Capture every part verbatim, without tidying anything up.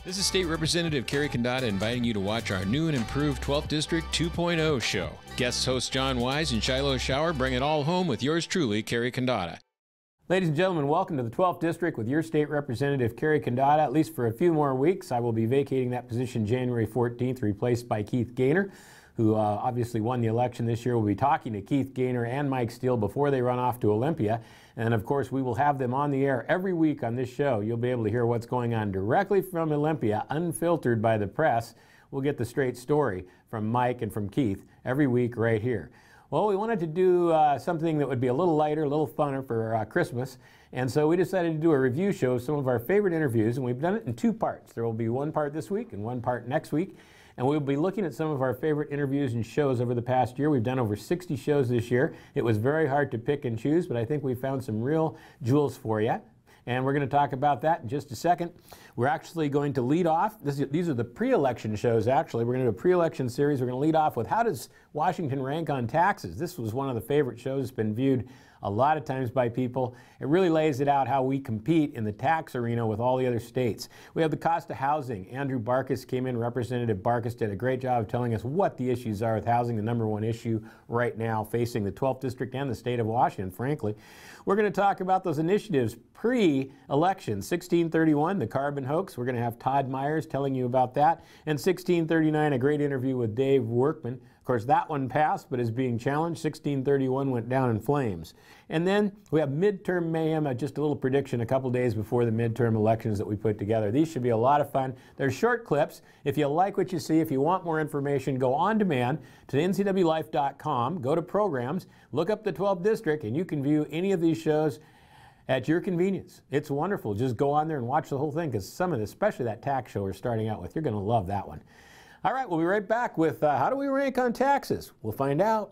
This is State Representative Kerry Kandata inviting you to watch our new and improved twelfth District two point oh show. Guest hosts John Wise and Shiloh Shower bring it all home with yours truly, Kerry Kandata. Ladies and gentlemen, welcome to the twelfth District with your State Representative Kerry Kandata. At least for a few more weeks, I will be vacating that position January fourteenth, replaced by Keith Gaynor, who uh, obviously won the election this year. We'll be talking to Keith Gaynor and Mike Steele before they run off to Olympia. And of course, we will have them on the air every week on this show. You'll be able to hear what's going on directly from Olympia, unfiltered by the press. We'll get the straight story from Mike and from Keith every week right here. Well, we wanted to do uh, something that would be a little lighter, a little funner for uh, Christmas. And so we decided to do a review show of some of our favorite interviews, and we've done it in two parts. There will be one part this week and one part next week. And we'll be looking at some of our favorite interviews and shows over the past year. We've done over sixty shows this year. It was very hard to pick and choose, but I think we found some real jewels for you. And we're going to talk about that in just a second. We're actually going to lead off. This is, these are the pre-election shows, actually. We're going to do a pre-election series. We're going to lead off with how does Washington rank on taxes? This was one of the favorite shows. It's been viewed a lot of times by people. It really lays it out how we compete in the tax arena with all the other states. We have the cost of housing. Andrew Barkis came in. Representative Barkis did a great job of telling us what the issues are with housing, the number one issue right now facing the twelfth District and the state of Washington, frankly. We're going to talk about those initiatives pre-election. sixteen thirty-one, the carbon hoax. We're going to have Todd Myers telling you about that. And sixteen thirty-nine, a great interview with Dave Workman. Of course, that one passed, but is being challenged. sixteen thirty-one went down in flames. And then we have midterm mayhem, uh, just a little prediction a couple days before the midterm elections that we put together. These should be a lot of fun. They're short clips. If you like what you see, if you want more information, go on demand to N C W life dot com, go to programs, look up the twelfth District, and you can view any of these shows at your convenience. It's wonderful. Just go on there and watch the whole thing, because some of the, especially that tax show we're starting out with, you're going to love that one. All right, we'll be right back with uh, how do we rank on taxes? We'll find out.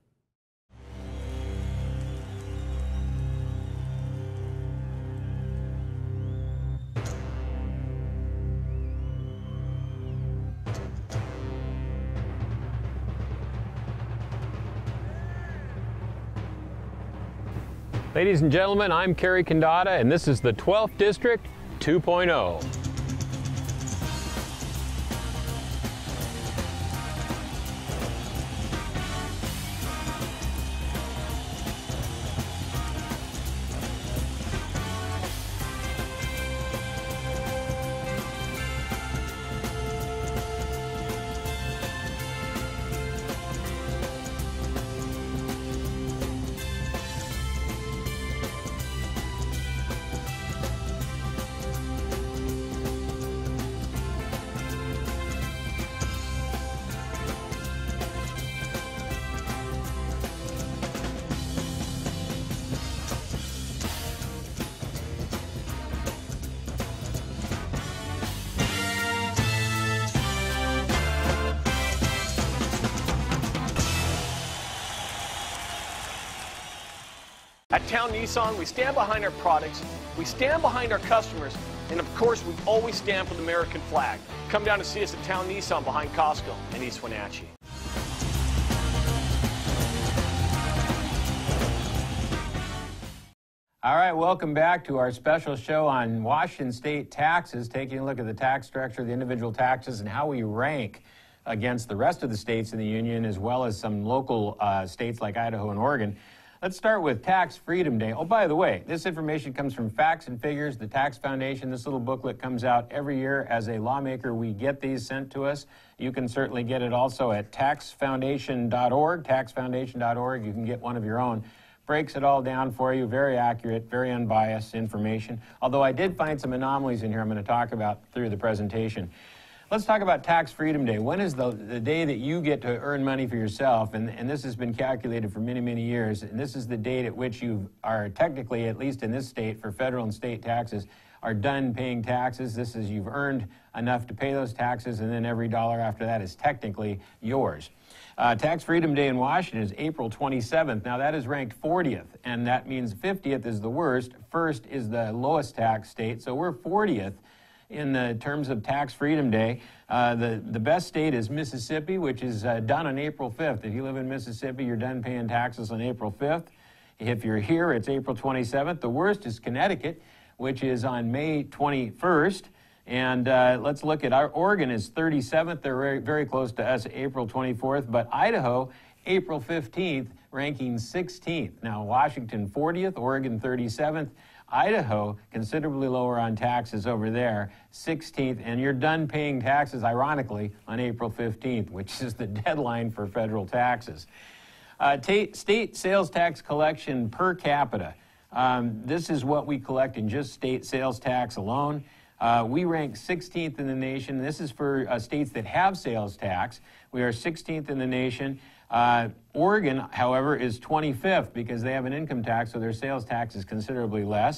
Ladies and gentlemen, I'm Kerry Kandata, and this is the twelfth District two point oh. At Town Nissan, we stand behind our products, we stand behind our customers, and of course, we always stand for the American flag. Come down to see us at Town Nissan behind Costco in East Wenatchee. All right, welcome back to our special show on Washington State taxes, taking a look at the tax structure, the individual taxes, and how we rank against the rest of the states in the Union, as well as some local uh, states like Idaho and Oregon. Let's start with Tax Freedom Day. Oh, by the way, this information comes from Facts and Figures, the Tax Foundation. This little booklet comes out every year. As a lawmaker, we get these sent to us. You can certainly get it also at tax foundation dot org, tax foundation dot org. You can get one of your own. Breaks it all down for you. Very accurate, very unbiased information. Although I did find some anomalies in here I'm going to talk about through the presentation. Let's talk about Tax Freedom Day. When is the, the day that you get to earn money for yourself? And, and this has been calculated for many, many years. And this is the date at which you are technically, at least in this state, for federal and state taxes, are done paying taxes. This is you've earned enough to pay those taxes, and then every dollar after that is technically yours. Uh, Tax Freedom Day in Washington is April twenty-seventh. Now, that is ranked fortieth, and that means fiftieth is the worst. First is the lowest tax state, so we're fortieth. In the terms of Tax Freedom Day. Uh, the, the best state is Mississippi, which is uh, done on April fifth. If you live in Mississippi, you're done paying taxes on April fifth. If you're here, it's April twenty-seventh. The worst is Connecticut, which is on May twenty-first. And uh, let's look at our Oregon is thirty-seventh. They're very, very close to us, April twenty-fourth. But Idaho, April fifteenth, ranking sixteenth. Now, Washington fortieth, Oregon thirty-seventh. Idaho, considerably lower on taxes over there, sixteenth. And you're done paying taxes, ironically, on April fifteenth, which is the deadline for federal taxes. Uh, state sales tax collection per capita. Um, this is what we collect in just state sales tax alone. Uh, we rank sixteenth in the nation. This is for uh, states that have sales tax. We are sixteenth in the nation. Uh, Oregon, however, is twenty-fifth because they have an income tax, so their sales tax is considerably less.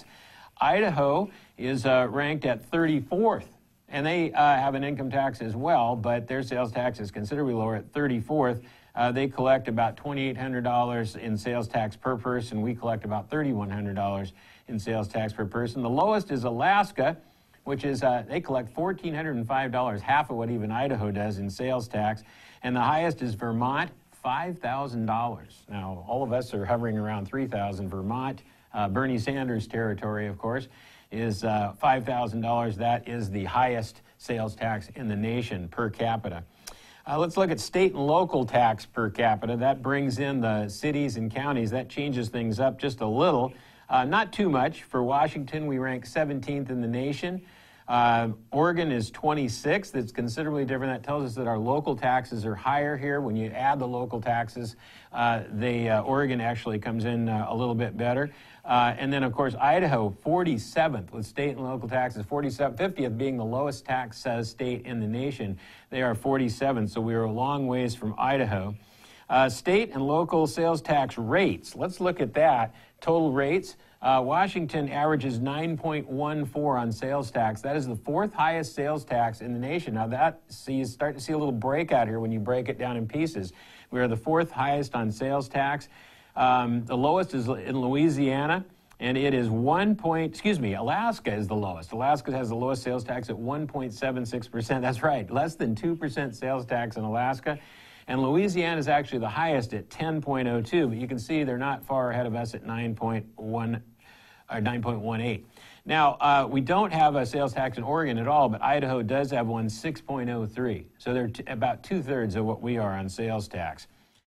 Idaho is uh, ranked at thirty-fourth, and they uh, have an income tax as well, but their sales tax is considerably lower at thirty-fourth. Uh, they collect about twenty-eight hundred dollars in sales tax per person. We collect about thirty-one hundred dollars in sales tax per person. The lowest is Alaska, which is, uh, they collect one thousand four hundred five dollars, half of what even Idaho does in sales tax. And the highest is Vermont, five thousand dollars. Now, all of us are hovering around three thousand dollars. Vermont, uh, Bernie Sanders' territory, of course, is uh, five thousand dollars. That is the highest sales tax in the nation per capita. Uh, let's look at state and local tax per capita. That brings in the cities and counties. That changes things up just a little. Uh, not too much. For Washington, we rank seventeenth in the nation. Uh, Oregon is twenty-sixth. It's considerably different. That tells us that our local taxes are higher here. When you add the local taxes, uh, the uh, Oregon actually comes in uh, a little bit better. Uh, and then, of course, Idaho, forty-seventh with state and local taxes, forty-seventh, fiftieth being the lowest tax uh, state in the nation. They are forty-seventh, so we are a long ways from Idaho. Uh, state and local sales tax rates. Let's look at that. Total rates. Uh, Washington averages nine point one four on sales tax. That is the fourth highest sales tax in the nation. Now that, see, you start to see a little breakout here when you break it down in pieces. We are the fourth highest on sales tax. Um, the lowest is in Louisiana, and it is one point, excuse me, Alaska is the lowest. Alaska has the lowest sales tax at one point seven six percent. That's right, less than two percent sales tax in Alaska. And Louisiana is actually the highest at ten point oh two, but you can see they're not far ahead of us at nine point one or nine point one eight. Now, uh, we don't have a sales tax in Oregon at all, but Idaho does have one, six point oh three. So they're t about two-thirds of what we are on sales tax.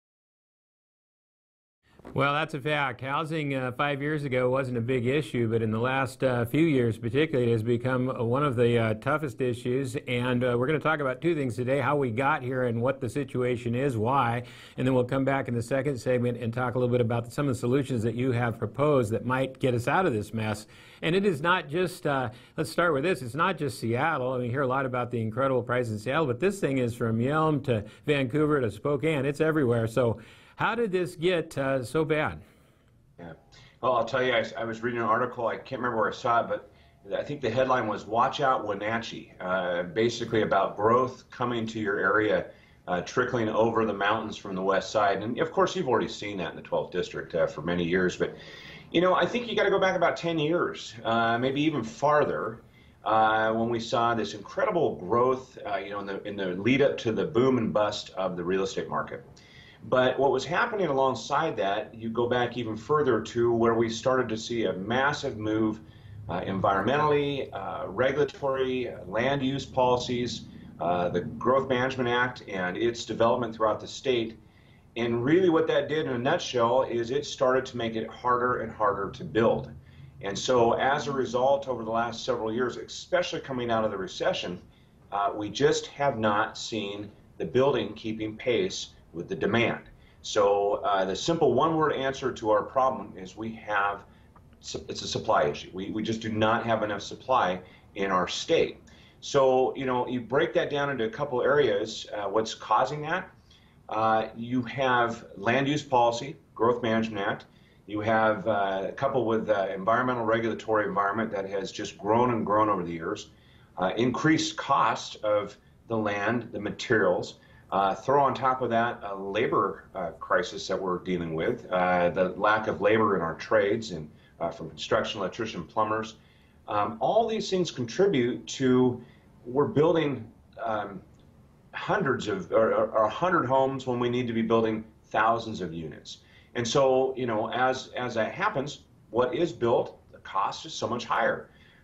Well, that's a fact. Housing uh, five years ago wasn't a big issue, but in the last uh, few years particularly, it has become one of the uh, toughest issues. And uh, we're going to talk about two things today, how we got here and what the situation is, why. And then we'll come back in the second segment and talk a little bit about some of the solutions that you have proposed that might get us out of this mess. And it is not just, uh, let's start with this, it's not just Seattle. I mean, you hear a lot about the incredible price in Seattle, but this thing is from Yelm to Vancouver to Spokane. It's everywhere. So how did this get uh, so bad? Yeah. Well, I'll tell you, I, I was reading an article, I can't remember where I saw it, but I think the headline was "Watch Out Wenatchee," uh, basically about growth coming to your area, uh, trickling over the mountains from the west side. And of course, you've already seen that in the twelfth district uh, for many years. But, you know, I think you got to go back about ten years, uh, maybe even farther, uh, when we saw this incredible growth, uh, you know, in the, in the lead up to the boom and bust of the real estate market. But what was happening alongside that, you go back even further to where we started to see a massive move uh, environmentally, uh, regulatory, uh, land use policies, uh, the Growth Management Act and its development throughout the state. And really what that did in a nutshell is it started to make it harder and harder to build. And so as a result, over the last several years, especially coming out of the recession, uh, we just have not seen the building keeping pace with the demand. So uh, the simple one-word answer to our problem is we have, it's a supply issue. We, we just do not have enough supply in our state. So, you know, you break that down into a couple areas. Uh, what's causing that? Uh, you have land use policy, Growth Management Act. You have uh, coupled with uh, environmental regulatory environment that has just grown and grown over the years. Uh, increased cost of the land, the materials. Uh, throw on top of that a labor uh, crisis that we're dealing with, uh, the lack of labor in our trades and uh, from construction, electrician, plumbers. Um, all these things contribute to we're building um, hundreds of or, or a hundred homes when we need to be building thousands of units. And so, you know, as as that happens, what is built, the cost is so much higher.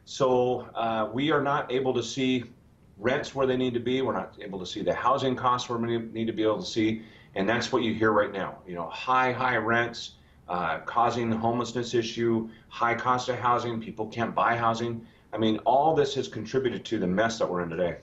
So uh, we are not able to see rents where they need to be. We're not able to see the housing costs where we need to be able to see. And that's what you hear right now. You know, high, high rents uh, causing the homelessness issue, high cost of housing, people can't buy housing. I mean, all this has contributed to the mess that we're in today.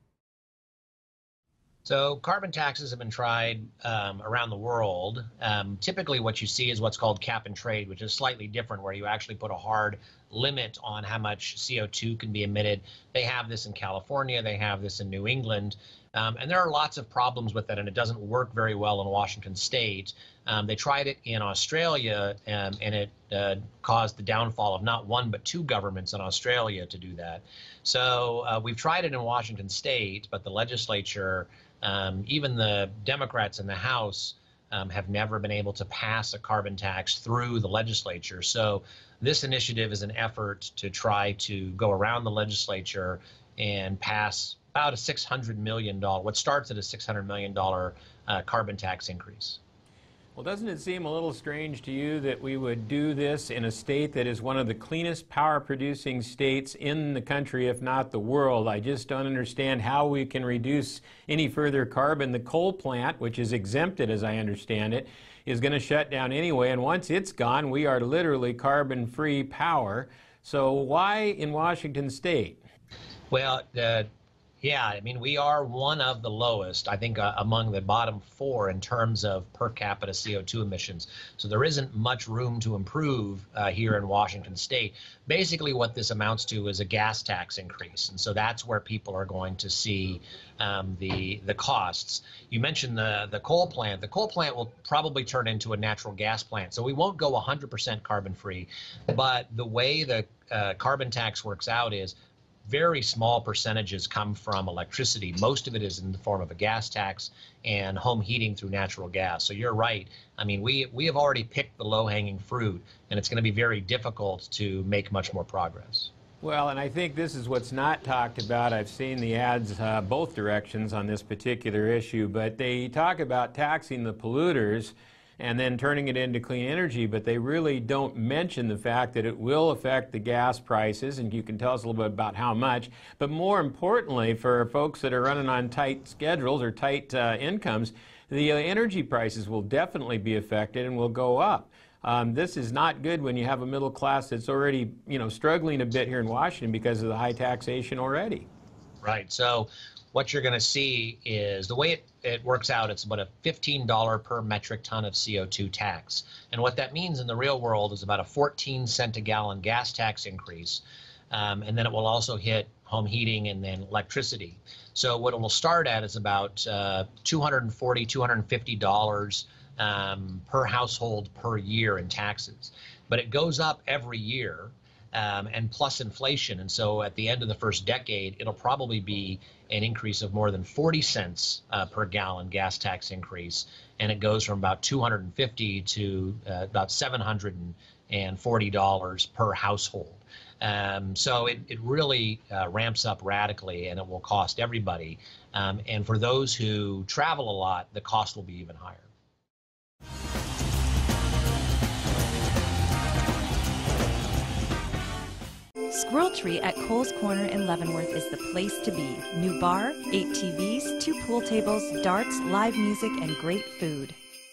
So carbon taxes have been tried um, around the world. Um, typically what you see is what's called cap and trade, which is slightly different, where you actually put a hard limit on how much C O two can be emitted. They have this in California, they have this in New England, um, and there are lots of problems with it, and it doesn't work very well in Washington State. Um, they tried it in Australia, um, and it uh, caused the downfall of not one but two governments in Australia to do that. So uh, we've tried it in Washington State, but the legislature, Um, even the Democrats in the House um, have never been able to pass a carbon tax through the legislature. So this initiative is an effort to try to go around the legislature and pass about a six hundred million dollars, what starts at a six hundred million dollars uh, carbon tax increase. Well, doesn't it seem a little strange to you that we would do this in a state that is one of the cleanest power-producing states in the country, if not the world? I just don't understand how we can reduce any further carbon. The coal plant, which is exempted, as I understand it, is going to shut down anyway, and once it's gone, we are literally carbon-free power. So why in Washington State? Well, uh, yeah, I mean, we are one of the lowest, I think, uh, among the bottom four in terms of per capita C O two emissions. So there isn't much room to improve uh, here in Washington State. Basically, what this amounts to is a gas tax increase. And so that's where people are going to see um, the the costs. You mentioned the, the coal plant. The coal plant will probably turn into a natural gas plant. So we won't go one hundred percent carbon free. But the way the uh, carbon tax works out is very small percentages come from electricity. Most of it is in the form of a gas tax and home heating through natural gas. So you're right. I mean, we, we have already picked the low-hanging fruit, and it's going to be very difficult to make much more progress. Well, and I think this is what's not talked about. I've seen the ads uh, both directions on this particular issue, but they talk about taxing the polluters and then turning it into clean energy, but they really don't mention the fact that it will affect the gas prices, and you can tell us a little bit about how much. But more importantly, for folks that are running on tight schedules or tight uh, incomes, the uh, energy prices will definitely be affected and will go up. Um, this is not good when you have a middle class that's already, you know, struggling a bit here in Washington because of the high taxation already. Right. So what you're going to see is the way it, it works out, it's about a fifteen dollars per metric ton of C O two tax. And what that means in the real world is about a fourteen cent a gallon gas tax increase. Um, and then it will also hit home heating and then electricity. So what it will start at is about uh, two hundred forty dollars, two hundred fifty dollars um, per household per year in taxes. But it goes up every year. Um, and plus inflation. And so at the end of the first decade, it'll probably be an increase of more than forty cents uh, per gallon gas tax increase. And it goes from about two hundred fifty to uh, about seven hundred forty dollars per household. Um, so it, it really uh, ramps up radically, and it will cost everybody. Um, and for those who travel a lot, the cost will be even higher. Squirrel Tree at Cole's Corner in Leavenworth is the place to be. New bar, eight T Vs, two pool tables, darts, live music, and great food.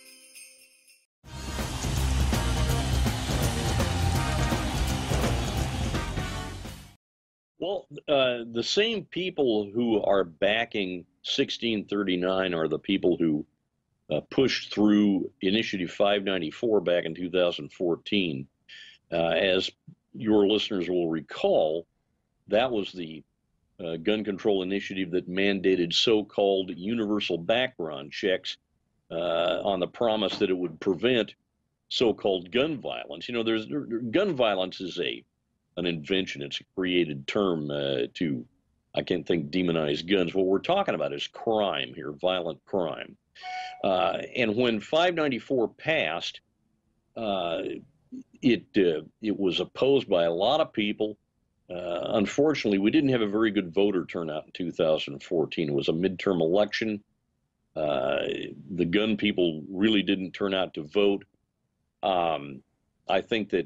Well, uh, the same people who are backing sixteen thirty-nine are the people who uh, pushed through Initiative five ninety-four back in two thousand fourteen. Uh, as your listeners will recall, that was the uh, gun control initiative that mandated so-called universal background checks uh, on the promise that it would prevent so-called gun violence. You know, there's gun violence is a an invention. It's a created term uh, to, I can't think, demonize guns. What we're talking about is crime here, violent crime. Uh, and when five ninety-four passed, uh, It uh, it was opposed by a lot of people. Uh, unfortunately, we didn't have a very good voter turnout in two thousand fourteen. It was a midterm election. Uh, the gun people really didn't turn out to vote. Um, I think that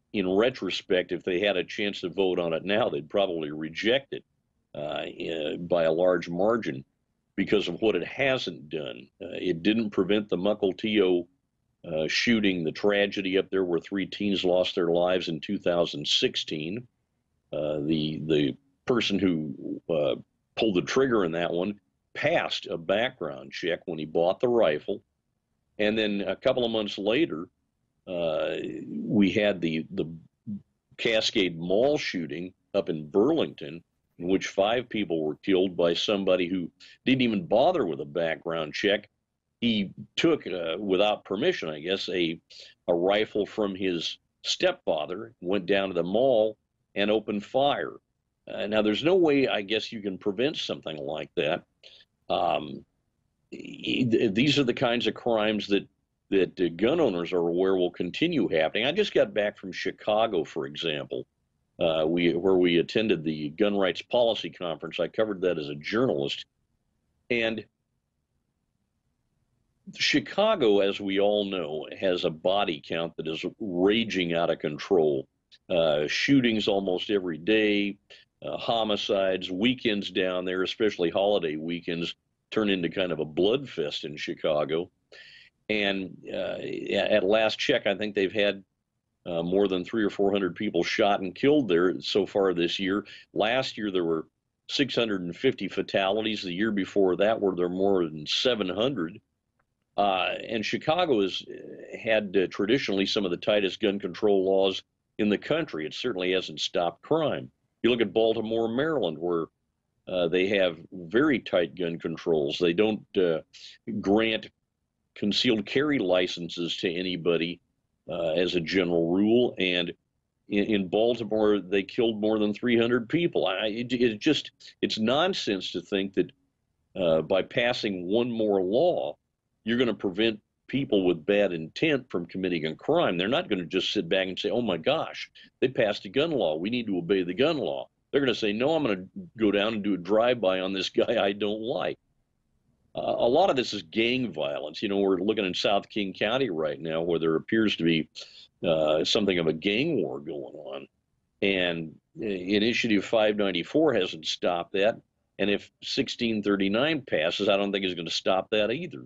in retrospect, if they had a chance to vote on it now, they'd probably reject it uh, by a large margin because of what it hasn't done. Uh, it didn't prevent the Mukilteo uh, shooting, the tragedy up there where three teens lost their lives in two thousand sixteen. Uh, the the person who uh, pulled the trigger in that one passed a background check when he bought the rifle, and then a couple of months later, uh, we had the the Cascade Mall shooting up in Burlington, in which five people were killed by somebody who didn't even bother with a background check. He took, uh, without permission, I guess, a a rifle from his stepfather, went down to the mall and opened fire. Uh, now, there's no way, I guess, you can prevent something like that. Um, these are the kinds of crimes that that uh, gun owners are aware will continue happening. I just got back from Chicago, for example, uh, we where we attended the Gun Rights Policy Conference. I covered that as a journalist. And Chicago, as we all know, has a body count that is raging out of control. Uh, shootings almost every day, uh, homicides, weekends down there, especially holiday weekends, turn into kind of a bloodfest in Chicago. And uh, at last check, I think they've had uh, more than three or four hundred people shot and killed there so far this year. Last year, there were six hundred fifty fatalities. The year before that, were there more than seven hundred. Uh, and Chicago has had uh, traditionally some of the tightest gun control laws in the country. It certainly hasn't stopped crime. You look at Baltimore, Maryland, where uh, they have very tight gun controls. They don't uh, grant concealed carry licenses to anybody uh, as a general rule. And in, in Baltimore, they killed more than three hundred people. I, it, it just, it's nonsense to think that uh, by passing one more law, you're going to prevent people with bad intent from committing a crime. They're not going to just sit back and say, oh my gosh, they passed a gun law, we need to obey the gun law. They're going to say, no, I'm going to go down and do a drive-by on this guy I don't like. Uh, a lot of this is gang violence. You know, we're looking in South King County right now where there appears to be uh, something of a gang war going on. And Initiative five ninety-four hasn't stopped that. And if sixteen thirty-nine passes, I don't think it's going to stop that either.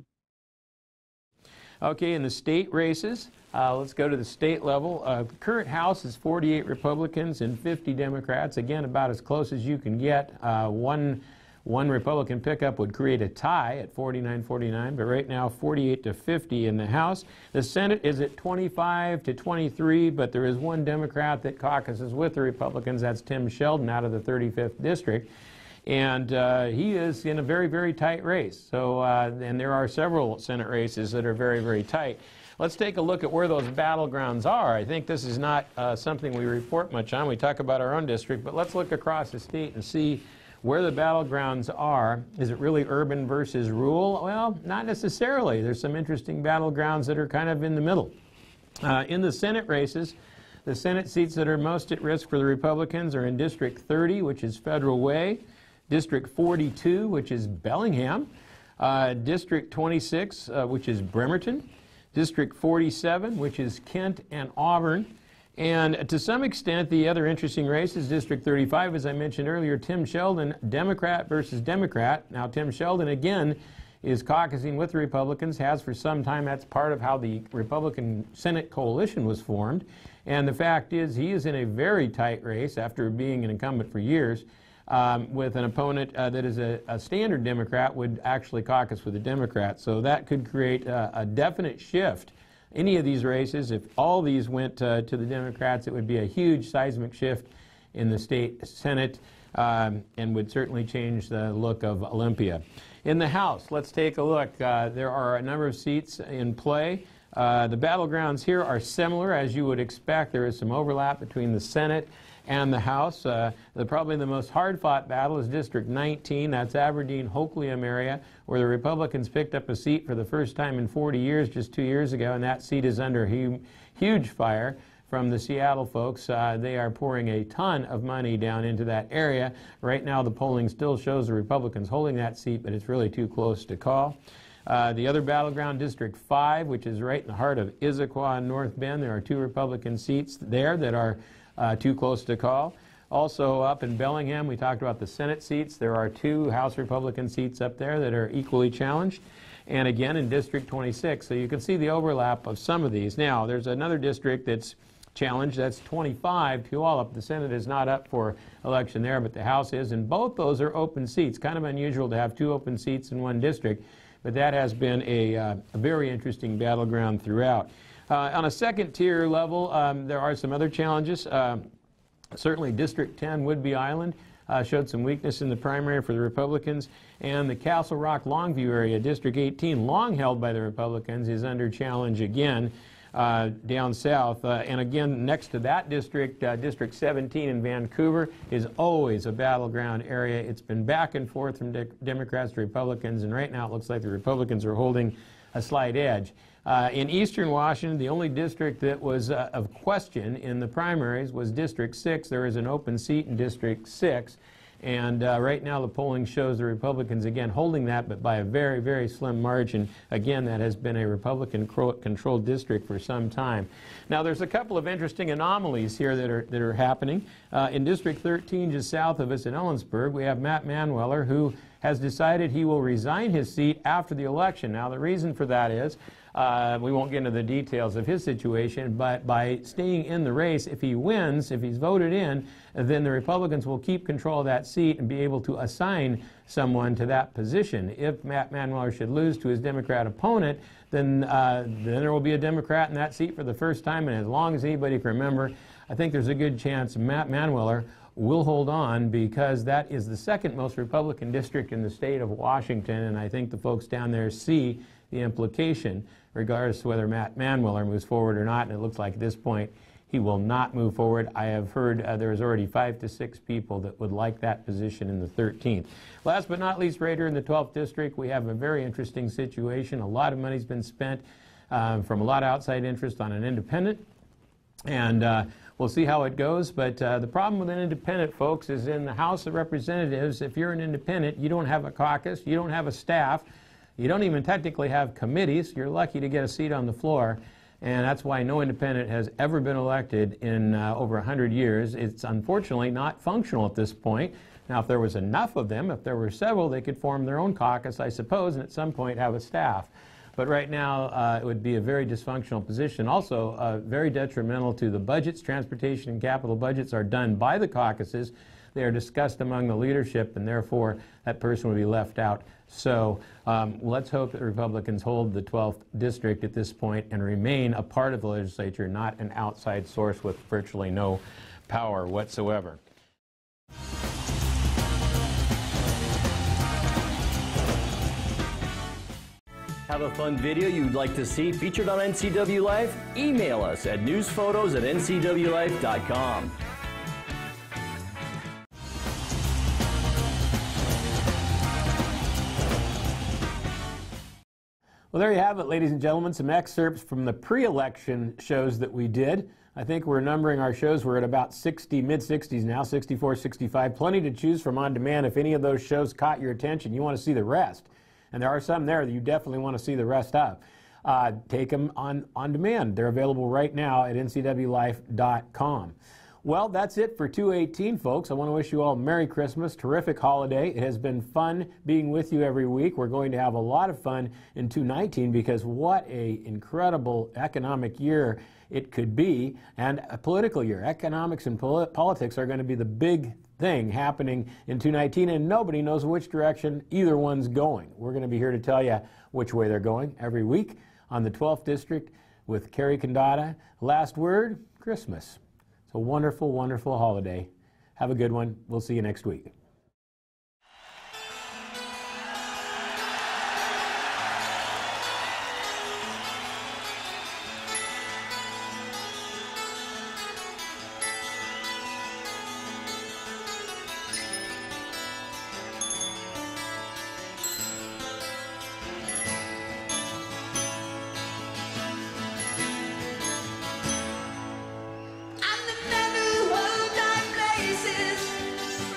Okay, in the state races, uh, let's go to the state level. Uh, the current House is forty-eight Republicans and fifty Democrats. Again, about as close as you can get. Uh, one, one Republican pickup would create a tie at forty-nine forty-nine, but right now forty-eight to fifty in the House. The Senate is at twenty-five to twenty-three, but there is one Democrat that caucuses with the Republicans. That's Tim Sheldon out of the thirty-fifth District. And uh, he is in a very, very tight race. So, uh, and there are several Senate races that are very, very tight. Let's take a look at where those battlegrounds are. I think this is not uh, something we report much on. We talk about our own district, but let's look across the state and see where the battlegrounds are. Is it really urban versus rural? Well, not necessarily. There's some interesting battlegrounds that are kind of in the middle. Uh, in the Senate races, the Senate seats that are most at risk for the Republicans are in District thirty, which is Federal Way, District forty-two, which is Bellingham, uh, District twenty-six, uh, which is Bremerton, District forty-seven, which is Kent and Auburn, and to some extent the other interesting race is District thirty-five, as I mentioned earlier, Tim Sheldon, Democrat versus Democrat. Now Tim Sheldon again is caucusing with the Republicans, has for some time. That's part of how the Republican Senate coalition was formed, and the fact is he is in a very tight race after being an incumbent for years. Um, with an opponent uh, that is a, a standard Democrat, would actually caucus with the Democrats. So that could create a, a definite shift. Any of these races, if all these went uh, to the Democrats, it would be a huge seismic shift in the state Senate um, and would certainly change the look of Olympia. In the House, let's take a look. Uh, there are a number of seats in play. Uh, the battlegrounds here are similar, as you would expect. There is some overlap between the Senate and the House. Uh, the, probably the most hard-fought battle is District nineteen. That's Aberdeen-Hoquiam area, where the Republicans picked up a seat for the first time in forty years, just two years ago, and that seat is under hu huge fire from the Seattle folks. Uh, they are pouring a ton of money down into that area. Right now, the polling still shows the Republicans holding that seat, but it's really too close to call. Uh, the other battleground, District five, which is right in the heart of Issaquah and North Bend, there are two Republican seats there that are uh, too close to call. Also up in Bellingham, we talked about the Senate seats. There are two House Republican seats up there that are equally challenged. And again in District twenty-six, so you can see the overlap of some of these. Now, there's another district that's challenged, that's twenty-five, Puyallup. The Senate is not up for election there, but the House is, and both those are open seats. Kind of unusual to have two open seats in one district, but that has been a, uh, a very interesting battleground throughout. Uh, on a second tier level, um, there are some other challenges. Uh, certainly District ten, Whidbey Island, Uh, showed some weakness in the primary for the Republicans, and the Castle Rock Longview area, District eighteen, long held by the Republicans, is under challenge again uh, down south. Uh, and again, next to that district, uh, District seventeen in Vancouver is always a battleground area. It's been back and forth from de Democrats to Republicans, and right now it looks like the Republicans are holding a slight edge. Uh, in eastern Washington, the only district that was uh, of question in the primaries was District six. There is an open seat in District six, and uh, right now the polling shows the Republicans again holding that, but by a very, very slim margin. Again, that has been a Republican-controlled district for some time. Now, there's a couple of interesting anomalies here that are, that are happening. Uh, in District thirteen, just south of us in Ellensburg, we have Matt Manweller, who has decided he will resign his seat after the election. Now, the reason for that is, uh, we won't get into the details of his situation, but by staying in the race, if he wins, if he's voted in, then the Republicans will keep control of that seat and be able to assign someone to that position. If Matt Manweller should lose to his Democrat opponent, then, uh, then there will be a Democrat in that seat for the first time, and as long as anybody can remember, I think there's a good chance Matt Manweller will hold on, because that is the second most Republican district in the state of Washington, and I think the folks down there see the implication, regardless of whether Matt Manweller moves forward or not, and it looks like at this point he will not move forward. I have heard uh, there's already five to six people that would like that position in the thirteenth. Last but not least, right here in the twelfth district, we have a very interesting situation. A lot of money's been spent uh, from a lot of outside interest on an independent, and uh, we'll see how it goes. But uh, the problem with an independent, folks, is in the House of Representatives, if you're an independent, you don't have a caucus, you don't have a staff, you don't even technically have committees. You're lucky to get a seat on the floor, and that's why no independent has ever been elected in uh, over one hundred years. It's unfortunately not functional at this point. Now, if there was enough of them, if there were several, they could form their own caucus, I suppose, and at some point have a staff. But right now, uh, it would be a very dysfunctional position. Also, uh, very detrimental to the budgets. Transportation and capital budgets are done by the caucuses. They are discussed among the leadership, and therefore that person would be left out. So um, let's hope that Republicans hold the twelfth district at this point and remain a part of the legislature, not an outside source with virtually no power whatsoever. Have a fun video you'd like to see featured on N C W Life? Email us at newsphotos at n c w life dot com. Well, there you have it, ladies and gentlemen. Some excerpts from the pre-election shows that we did. I think we're numbering our shows. We're at about sixty, mid sixties now, sixty-four, sixty-five. Plenty to choose from on demand. If any of those shows caught your attention, you want to see the rest. And there are some there that you definitely want to see the rest of. Uh, take them on, on demand. They're available right now at n c w life dot com. Well, that's it for two eighteen, folks. I want to wish you all a Merry Christmas, terrific holiday. It has been fun being with you every week. We're going to have a lot of fun in two nineteen, because what an incredible economic year it could be, and a political year. Economics and pol politics are going to be the big thing happening in two nineteen, and nobody knows which direction either one's going. We're going to be here to tell you which way they're going every week on the twelfth District with Kerry Condata. Last word, Christmas. It's a wonderful, wonderful holiday. Have a good one. We'll see you next week.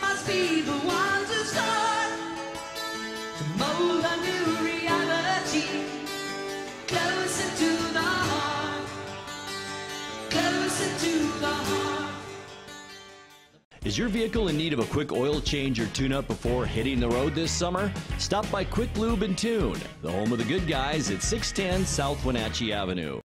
Be the one to start to mold a new reality. Is your vehicle in need of a quick oil change or tune-up before hitting the road this summer? Stop by Quick Lube and Tune, the home of the good guys at six ten South Wenatchee Avenue.